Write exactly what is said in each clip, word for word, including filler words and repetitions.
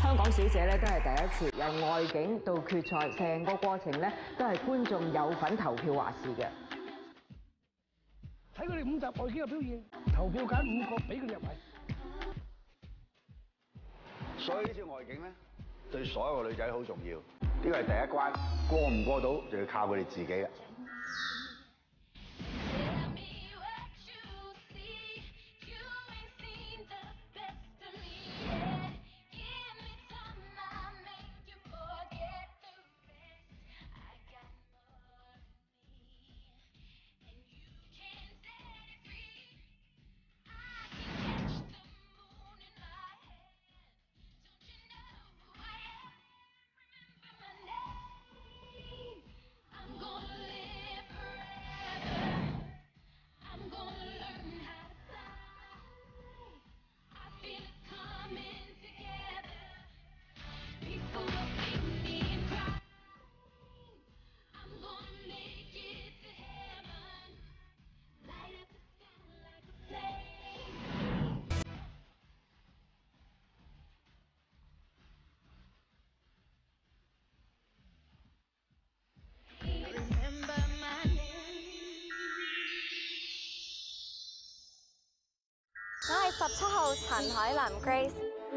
香港小姐咧都係第一次由外景到決賽，成個過程咧都係觀眾有份投票話事嘅。 睇佢哋五集外景嘅表現，投票揀五個俾佢哋入圍。 所以呢次外景咧，對所有嘅女仔好重要。呢個係第一關，過唔過到就要靠佢哋自己啦。 我係十七號陳海琳 Grace。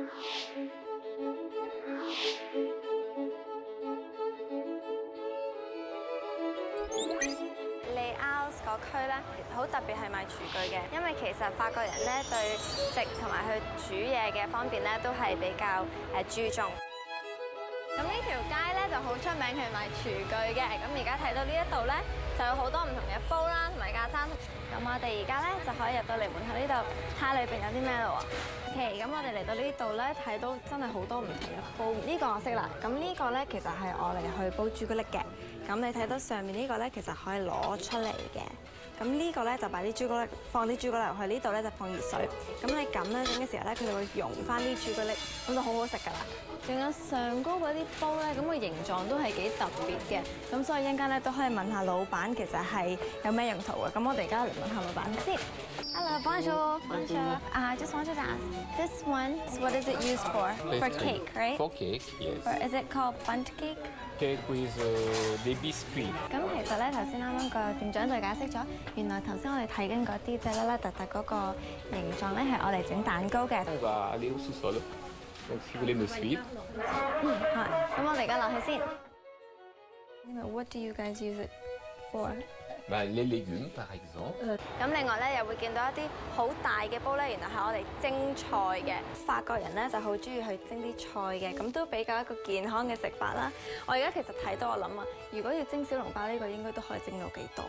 利奧斯嗰區咧，好特別係賣廚具嘅，因為其實法國人咧對食同埋去煮嘢嘅方面咧都係比較誒注重。咁呢條街咧就好出名係賣廚具嘅。咁而家睇到呢一度咧，就有好多唔同嘅煲啦，同埋架餐。咁我哋而家咧就可以入到嚟門口呢度，睇下裏邊有啲咩咯喎。OK， 咁我哋嚟到呢度咧，睇到真係好多唔同嘅煲。呢個我識啦。咁呢個咧其實係我嚟去煲朱古力嘅。咁你睇到上面呢個咧，其實可以攞出嚟嘅。咁呢個咧就擺啲朱古力，放啲朱古力入去。呢度咧就放熱水。咁你咁咧整嘅時候咧，佢就會溶翻啲朱古力，咁就好好食㗎啦。仲有上高嗰啲煲咧，咁個形狀都係幾特別嘅。咁所以一陣間咧都可以問下老闆，其實係有咩用途嘅。咁我哋而家嚟問下老闆先。Hello, bonjour, bonjour. I just wanted to ask, this one, what is it used for? For cake, right? For cake, yes. Or is it called bundt cake? Cake with uh, the biscuit. 咁其實咧，頭先啱啱個店長就解釋咗，原來頭先我哋睇緊嗰啲即係甩甩突突嗰個形狀咧，係我嚟整蛋糕嘅。 On va aller au sous-sol. Donc si vous voulez me suivre. 嗯，係。咁我哋而家落去先。What do you guys use it for? Bah, les légumes, par exemple. 咁另外咧，又會見到一啲好大嘅煲咧，原來係我哋蒸菜嘅。法國人咧就好中意去蒸啲菜嘅，咁都比較一個健康嘅食法啦。我而家其實睇到我諗啊，如果要蒸小籠包呢個應該都可以蒸到幾多。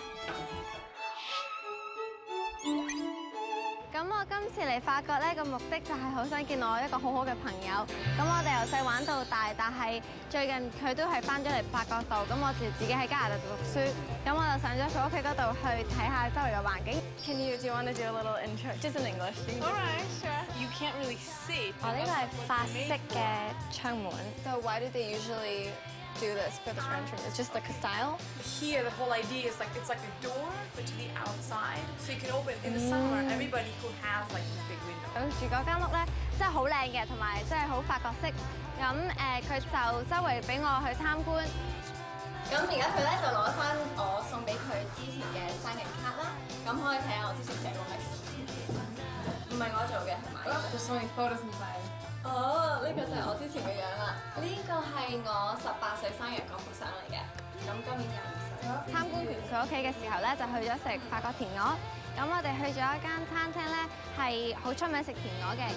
咁我今次嚟法國咧個目的就係好想見我一個好好嘅朋友。咁我哋由細玩到大，但係最近佢都係翻咗嚟法國度。咁我就自己喺加拿大度讀書。咁我就上咗佢屋企嗰度去睇下周圍嘅環境。Can you do you want to do a little intro just in English? Alright, sure. You can't really see. 我呢個係法式嘅窗門。 So why do they usually do this for the French room? It's just like a style. Here, the whole idea is like it's like a door, but to the outside, so you can open. In the summer, everybody who has like this big window. 咁住嗰間屋咧，真係好靚嘅，同埋真係好法國式。咁誒，佢就周圍俾我去參觀。咁而家佢咧就攞翻我送俾佢之前嘅生日卡啦。咁可以睇下我之前寫過歷史。唔係我做嘅係咪？ There's so many photos inside. 哦，呢個就係我之前嘅樣啦。呢個係我十八歲生日嗰幅相嚟嘅。咁今年廿二歲。參觀完佢屋企嘅時候咧，就去咗食法國田鵝。咁我哋去咗一間餐廳咧，係好出名食田鵝嘅。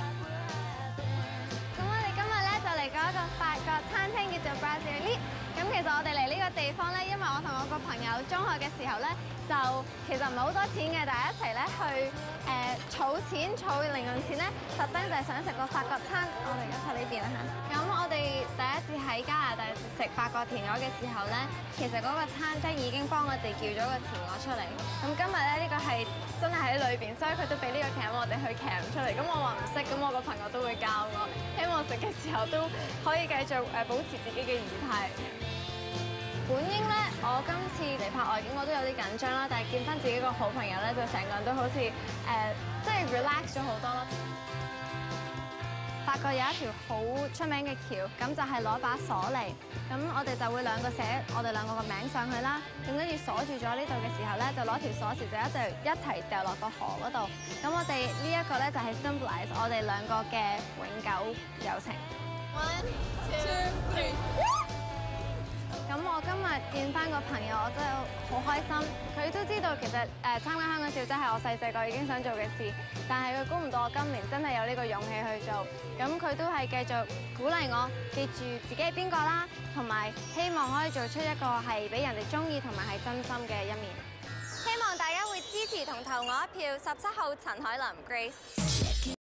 咁我哋今日咧就嚟過一個法國餐廳叫做 Brasserie。咁其實我哋嚟呢個地方咧，因為我同我個朋友中學嘅時候咧，就其實唔係好多錢嘅，但係一齊咧去誒儲錢儲零用錢咧，特登就係想食個法國餐。我哋而家睇呢邊啦嚇。咁我哋第一次喺加拿大食法國田鵝嘅時候咧，其實嗰個餐廳已經幫我哋叫咗個田鵝出嚟。咁今日咧呢個係真係喺裏邊，所以佢都俾呢個鉗我哋去鉗出嚟。咁我話唔識，咁我個朋友都會教我，希望食嘅時候都可以繼續誒保持自己嘅儀態。本應咧，我今次嚟拍外景我都有啲緊張啦，但係見翻自己個好朋友咧，就成個人都好似誒，即係 relax 咗好多咯。 法國有一條好出名嘅橋，咁就係攞把鎖嚟，咁我哋就會兩個寫我哋兩個個名上去啦，咁跟住鎖住咗呢度嘅時候咧，就攞條鎖匙就一齊一齊掉落個河嗰度，咁我哋呢一個咧就係 symbolize 我哋兩個嘅永久友情。 One, two, three. 咁我今日見翻個朋友，我真係好開心。佢都知道其實誒參加香港小姐係我細細個已經想做嘅事，但係佢估唔到我今年真係有呢個勇氣去做。咁佢都係繼續鼓勵我，記住自己係邊個啦，同埋希望可以做出一個係俾人哋中意同埋係真心嘅一面。希望大家會支持同投我一票，十七號陳凱琳 Grace。